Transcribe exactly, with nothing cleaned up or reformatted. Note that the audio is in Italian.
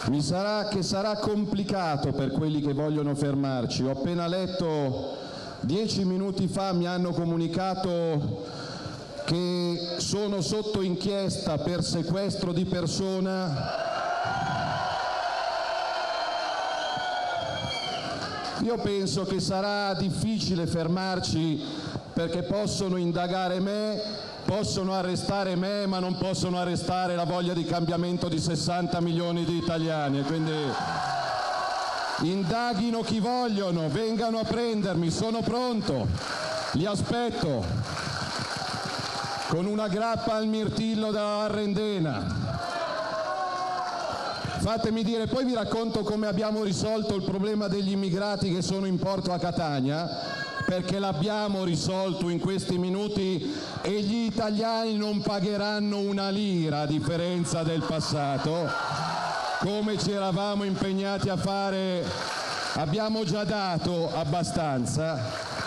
Mi sarà che sarà complicato per quelli che vogliono fermarci. Ho appena letto, dieci minuti fa mi hanno comunicato che sono sotto inchiesta per sequestro di persona. Io penso che sarà difficile fermarci perché possono indagare me, possono arrestare me, ma non possono arrestare la voglia di cambiamento di sessanta milioni di italiani. E quindi indaghino chi vogliono, vengano a prendermi, sono pronto, li aspetto con una grappa al mirtillo da Arrendena. Fatemi dire, poi vi racconto come abbiamo risolto il problema degli immigrati che sono in porto a Catania, perché l'abbiamo risolto in questi minuti e gli italiani non pagheranno una lira a differenza del passato, come ci eravamo impegnati a fare. Abbiamo già dato abbastanza.